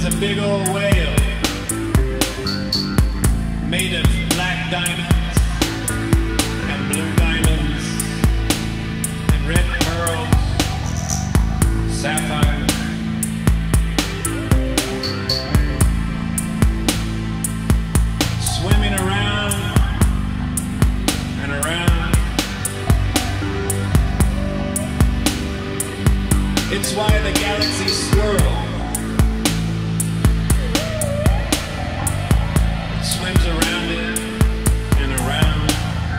a big old whale made of black diamonds and blue diamonds and red pearls, sapphire. Swimming around and around. It's why the galaxies swirl. It swims around it and around,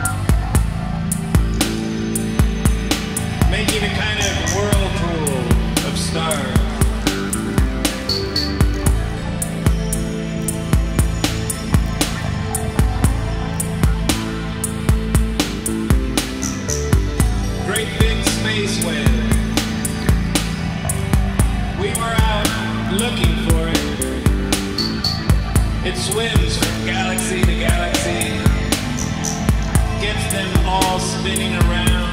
making a kind of whirlpool of stars. Great big space whale. We were out looking for it. It swims from galaxy to galaxy, gets them all spinning around.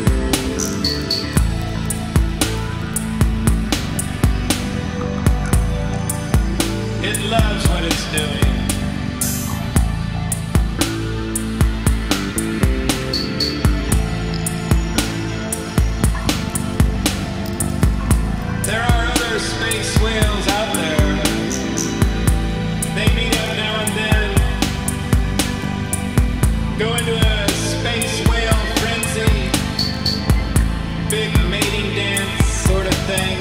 It loves what it's doing. There are other space whales out there. They meet up now and then, go into a space whale frenzy, big mating dance sort of thing,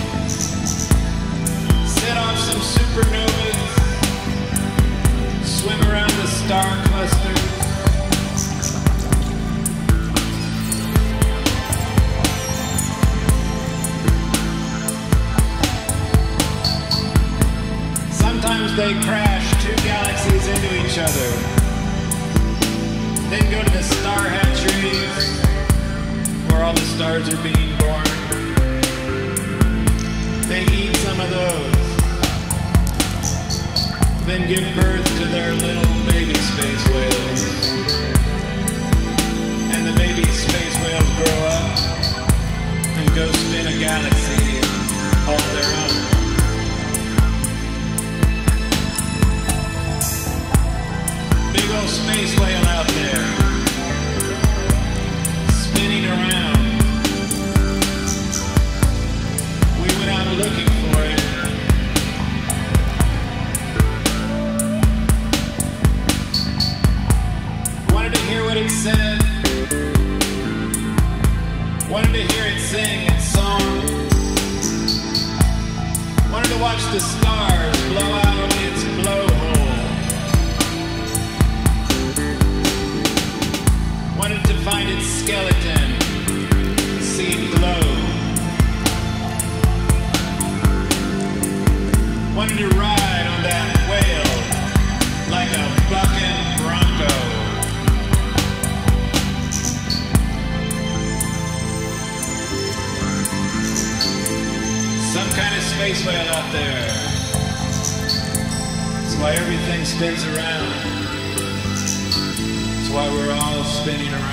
set off some supernovas, swim around the star clusters. Sometimes they crash two galaxies into each other, then go to the star hatcheries where all the stars are being born. They eat some of those, then give birth to their little baby space whales. And the baby space whales grow up and go spin a galaxy all their own. Big old space whale out there, spinning around. We went out looking for it. Wanted to hear what it said. Wanted to hear it sing its song. Wanted to watch the stars blow out its blowhole. Wanted to find its skeleton, see it glow. Wanted to ride on that whale like a bucking bronco. Some kind of space whale out there. That's why everything spins around. Why we're all spinning around.